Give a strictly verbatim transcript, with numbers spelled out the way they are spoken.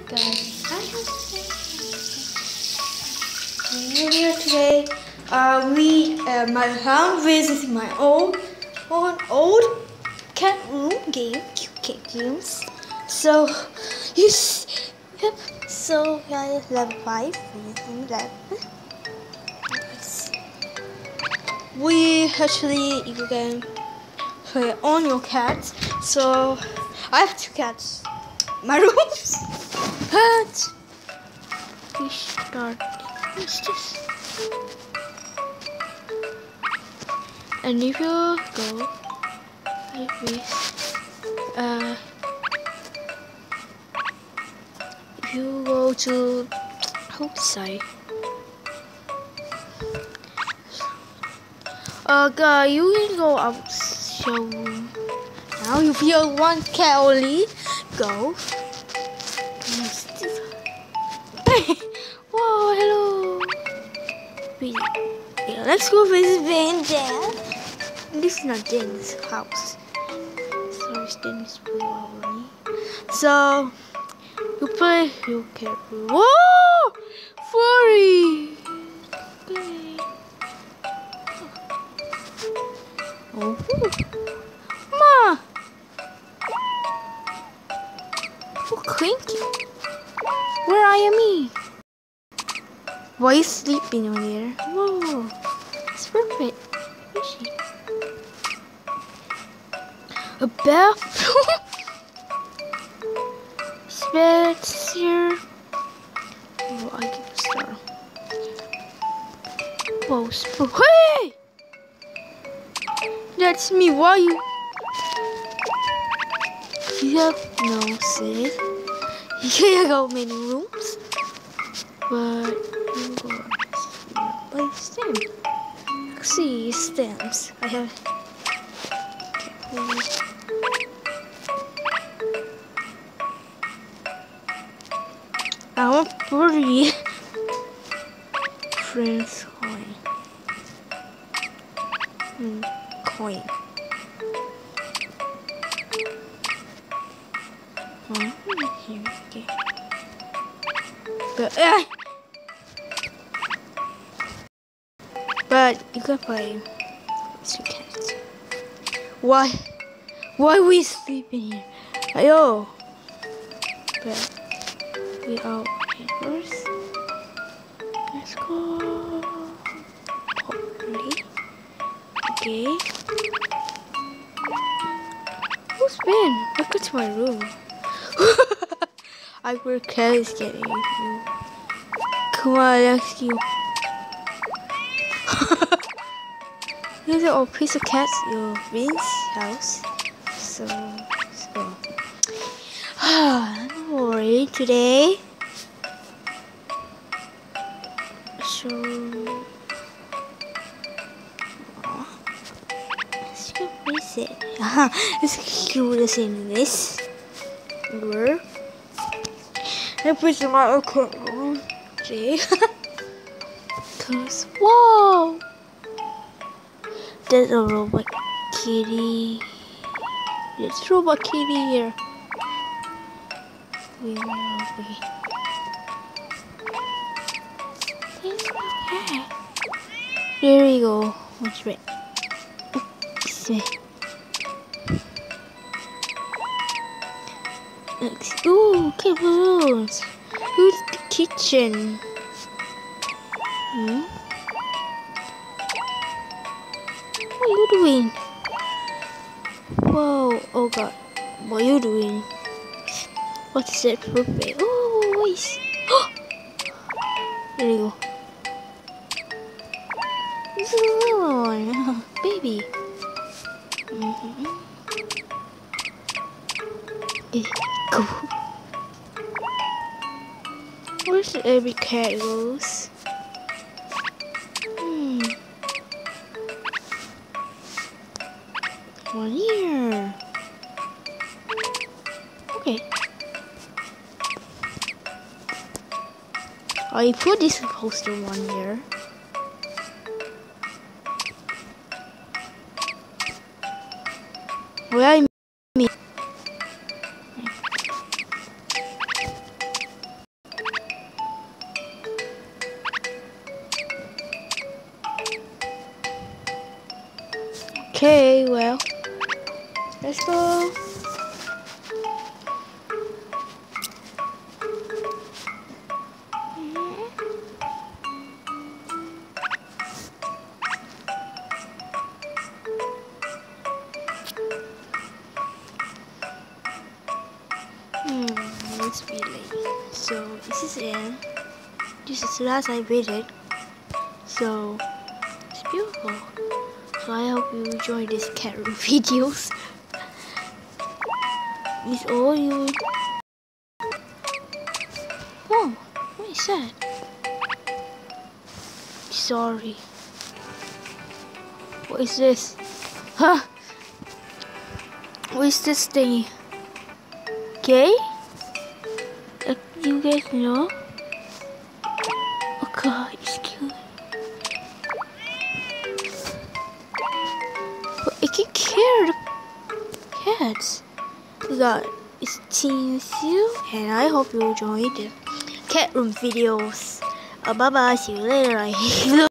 guys, I'm here today. Uh, we, uh, my home visited my old, old, old cat room game, cute cat games. So, yes, yep. So guys, level five, level. We actually you can play on your cat. So I have two cats. My room. But we start. What's this? And if you go like this, uh, you go to outside. Uh, guy, you can go out. So now you feel one cat only. Go. Whoa, hello. Wait, yeah, let's go visit Van Dad. This is not Dan's house. So it's Dan's only. So you play. You can. Whoa, furry. Okay. Oh, Ma! Oh, cranky. Where are you, me? Why are you sleeping over there? Whoa, it's perfect. Where is she? A bathroom? Beds here. Oh, I give a star. Whoa, spook. Hey! That's me. Why you? You have no say. You can't go many rooms, but you go by stamp. See stamps. I have. I want pretty friends coin. Hmm. Coin. Oh, here we go. But, uh, but you can play. You can't. Why? Why we sleeping here? Ayo. But we are here first. Let's go. Hopefully. Okay. Who's been? Look at my room. I where Kelly's getting you. Come on, let's go. Here's an old piece of cats, your Vince's house. So let's go. Don't worry today. So let's go visit. It's cute in this. Where? I put my old room. See? Cause whoa, there's a robot kitty. There's a robot kitty here. Where are we? Okay. There we go. What's right? This way. Ooh, okay, balloons. Who's the kitchen? Hmm? What are you doing? Whoa, oh god. What are you doing? What's that perfect? Oh, wait. There you go. This is a little one. Baby. Mm-hmm. Go. Where's every cat goes? Hmm. One here. Okay. I put this poster one here. Where I mean. Okay, well, let's go. Hmm, it's really so. This is it. This is the last I waited. So it's beautiful. So I hope you enjoy this cat room videos. Is all you. Oh, what is that? Sorry. What is this? Huh? What is this thing? Okay? Uh, you guys know? Oh god, it's cute. But it can carry the cats. We got it's Team Sue, and I hope you enjoyed the cat room videos. Uh, bye bye, see you later. I hate